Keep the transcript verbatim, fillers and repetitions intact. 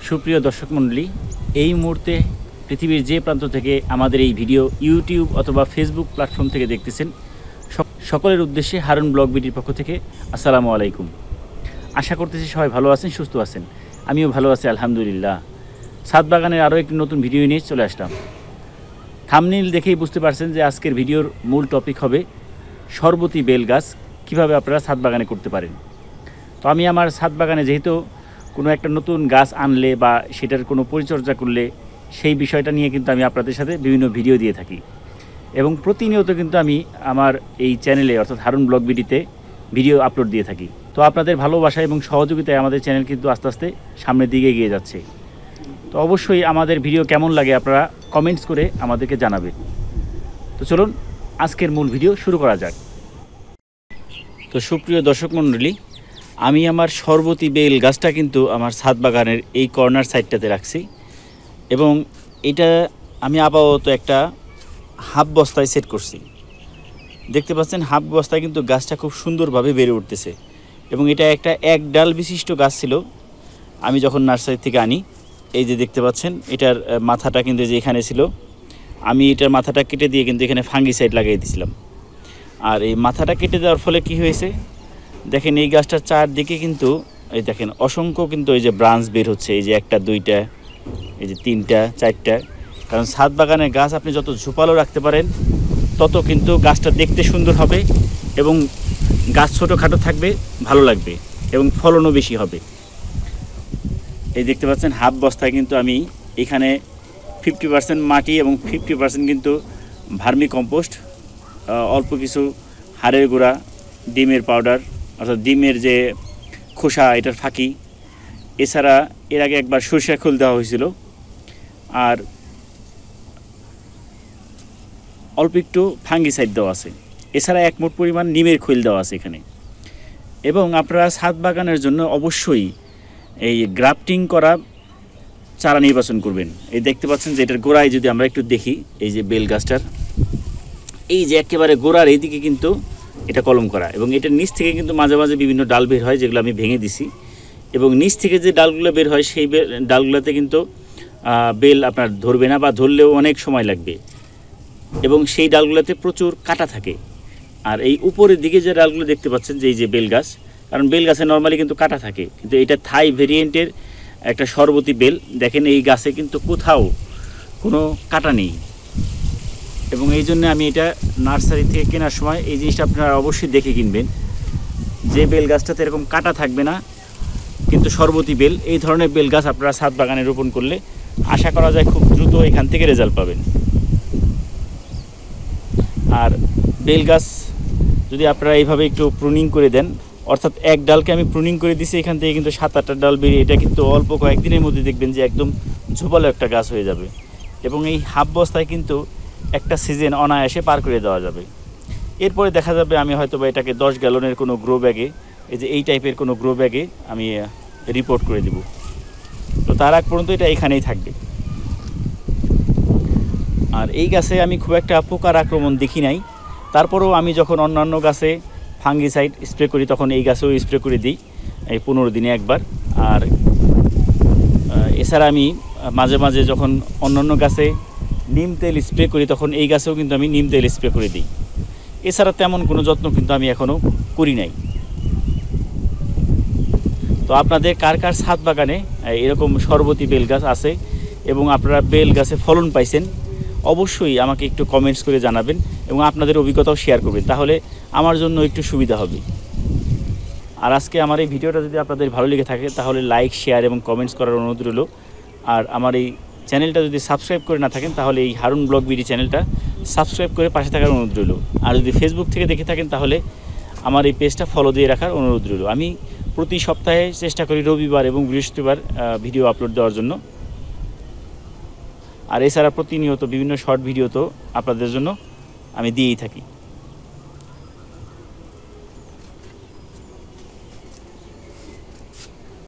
সুপ্রিয় দর্শক মণ্ডলী, এই মুহূর্তে পৃথিবীর যে প্রান্ত থেকে আমাদের এই ভিডিও ইউটিউব অথবা ফেসবুক প্ল্যাটফর্ম থেকে দেখতেছেন, সকলের উদ্দেশ্যে হারুন ব্লগ বিডির পক্ষ থেকে আসসালামু আলাইকুম। আশা করতেছি সবাই ভালো আছেন, সুস্থ আছেন। আমিও ভালো আছি আলহামদুলিল্লাহ। ছাদ বাগানের আরও একটি নতুন ভিডিও নিয়ে চলে আসলাম। থাম্বনেইল দেখেই বুঝতে পারছেন যে আজকের ভিডিওর মূল টপিক হবে সরবতি বেল গাছ কীভাবে আপনারা ছাদ বাগানে করতে পারেন। তো আমি আমার ছাদ বাগানে যেহেতু কোনো একটা নতুন গাছ আনলে বা সেটার কোনো পরিচর্যা করলে সেই বিষয়টা নিয়ে কিন্তু আমি আপনাদের সাথে বিভিন্ন ভিডিও দিয়ে থাকি এবং প্রতিনিয়ত কিন্তু আমি আমার এই চ্যানেলে অর্থাৎ হারুন ব্লগ বিডিতে ভিডিও আপলোড দিয়ে থাকি। তো আপনাদের ভালোবাসা এবং সহযোগিতায় আমাদের চ্যানেল কিন্তু আস্তে আস্তে সামনের দিকে এগিয়ে যাচ্ছে। তো অবশ্যই আমাদের ভিডিও কেমন লাগে আপনারা কমেন্টস করে আমাদেরকে জানাবেন। তো চলুন আজকের মূল ভিডিও শুরু করা যাক। তো সুপ্রিয় দর্শক মণ্ডলী, আমি আমার সরবতি বেল গাছটা কিন্তু আমার ছাদ বাগানের এই কর্নার সাইডটাতে রাখছি এবং এটা আমি আপাতত একটা হাফ বস্তায় সেট করছি। দেখতে পাচ্ছেন হাফ বস্তায় কিন্তু গাছটা খুব সুন্দরভাবে বেড়ে উঠতেছে এবং এটা একটা এক ডাল বিশিষ্ট গাছ ছিল আমি যখন নার্সারি থেকে আনি। এই যে দেখতে পাচ্ছেন এটার মাথাটা কিন্তু যে এখানে ছিল, আমি এটার মাথাটা কেটে দিয়ে কিন্তু এখানে ফাঙ্গিসাইড লাগিয়ে দিয়েছিলাম। আর এই মাথাটা কেটে দেওয়ার ফলে কি হয়েছে দেখেন, এই গাছটার চারদিকে কিন্তু এই দেখেন অসংখ্য কিন্তু এই যে ব্রাঞ্চ বের হচ্ছে, এই যে একটা দুইটা এই যে তিনটা চারটা। কারণ ছাদ বাগানের গাছ আপনি যত ঝোপালো রাখতে পারেন তত কিন্তু গাছটা দেখতে সুন্দর হবে এবং গাছ ছোটোখাটো থাকবে, ভালো লাগবে এবং ফলনও বেশি হবে। এই দেখতে পাচ্ছেন হাফ বস্তায় কিন্তু আমি এখানে ফিফটি পার্সেন্ট মাটি এবং ফিফটি পার্সেন্ট কিন্তু ভার্মি কম্পোস্ট, অল্প কিছু হাড়ের গুঁড়া, ডিমের পাউডার অর্থাৎ ডিমের যে খোসা এটার ফাঁকি, এছাড়া এর আগে একবার সরিষা খোল দেওয়া হয়েছিল আর অল্প একটু ফাঙ্গিসাইড দেওয়া আছে। এছাড়া এক মোট পরিমাণ নিমের খৈল দেওয়া আছে এখানে। এবং আপনারা ছাদ বাগানের জন্য অবশ্যই এই গ্রাফটিং করা চারা নির্বাচন করবেন। এই দেখতে পাচ্ছেন যে এটার গোড়ায় যদি আমরা একটু দেখি, এই যে বেল গাছটার এই যে একেবারে গোড়ার এইদিকে কিন্তু এটা কলম করা এবং এটার নিচ থেকে কিন্তু মাঝে মাঝে বিভিন্ন ডাল বের হয় যেগুলো আমি ভেঙে দিছি এবং নিচ থেকে যে ডালগুলো বের হয় সেই ডালগুলোতে কিন্তু বেল আপনার ধরবে না বা ধরলেও অনেক সময় লাগবে এবং সেই ডালগুলোতে প্রচুর কাটা থাকে। আর এই উপরের দিকে যে ডালগুলো দেখতে পাচ্ছেন যে এই যে বেল গাছ, কারণ বেল গাছে নর্মালি কিন্তু কাটা থাকে, কিন্তু এটা থাই ভেরিয়েন্টের একটা সরবতি বেল। দেখেন এই গাছে কিন্তু কোথাও কোনো কাটা নেই এবং এই জন্য আমি এটা নার্সারি থেকে কেনার সময় এই জিনিসটা আপনারা অবশ্যই দেখে কিনবেন যে বেল গাছটাতে এরকম কাটা থাকবে না কিন্তু সরবতি বেল। এই ধরনের বেল গাছ আপনারা ছাদ বাগানে রোপণ করলে আশা করা যায় খুব দ্রুত এখান থেকে রেজাল্ট পাবেন। আর বেল গাছ যদি আপনারা এইভাবে একটু প্রুনিং করে দেন, অর্থাৎ এক ডালকে আমি প্রুনিং করে দিছি, এখান থেকে কিন্তু সাত আটটা ডাল বেরিয়ে এটা কিন্তু অল্প কয়েকদিনের মধ্যে দেখবেন যে একদম ঝোপালো একটা গাছ হয়ে যাবে এবং এই হাফ বস্তায় কিন্তু একটা সিজন অনায়াসে পার করে দেওয়া যাবে। এরপরে দেখা যাবে আমি হয়তো বা এটাকে দশ গ্যালনের কোনো গ্রো ব্যাগে, এই যে এই টাইপের কোনো গ্রো ব্যাগে আমি রিপোর্ট করে দেব। তো তার আগ পর্যন্ত এটা এখানেই থাকবে। আর এই গাছে আমি খুব একটা পোকার আক্রমণ দেখি নাই, তারপরেও আমি যখন অন্যান্য গাছে ফাঙ্গিসাইড স্প্রে করি তখন এই গাছেও স্প্রে করে দিই এই পনেরো দিনে একবার। আর এছাড়া আমি মাঝে মাঝে যখন অন্যান্য গাছে নিম তেল স্প্রে করি তখন এই গাছেও কিন্তু আমি নিম তেল স্প্রে করে দিই। এছাড়া তেমন কোনো যত্ন কিন্তু আমি এখনও করি নাই। তো আপনাদের কার কার ছাদ বাগানে এরকম সরবতি বেল গাছ আছে এবং আপনারা বেল গাছে ফলন পাইছেন অবশ্যই আমাকে একটু কমেন্টস করে জানাবেন এবং আপনাদের অভিজ্ঞতাও শেয়ার করবেন, তাহলে আমার জন্য একটু সুবিধা হবে। আর আজকে আমার এই ভিডিওটা যদি আপনাদের ভালো লেগে থাকে তাহলে লাইক, শেয়ার এবং কমেন্টস করার অনুরোধ রইল। আর আমার এই চ্যানেলটা যদি সাবস্ক্রাইব করে না থাকেন তাহলে এই হারুন ব্লগ বিডি চ্যানেলটা সাবস্ক্রাইব করে পাশে থাকার অনুরোধ রইল। আর যদি ফেসবুক থেকে দেখে থাকেন তাহলে আমার এই পেজটা ফলো দিয়ে রাখার অনুরোধ রইল। আমি প্রতি সপ্তাহে চেষ্টা করি রবিবার এবং বৃহস্পতিবার ভিডিও আপলোড দেওয়ার জন্য। আর এছাড়া প্রতিনিয়ত বিভিন্ন শর্ট ভিডিও তো আপনাদের জন্য আমি দিয়েই থাকি।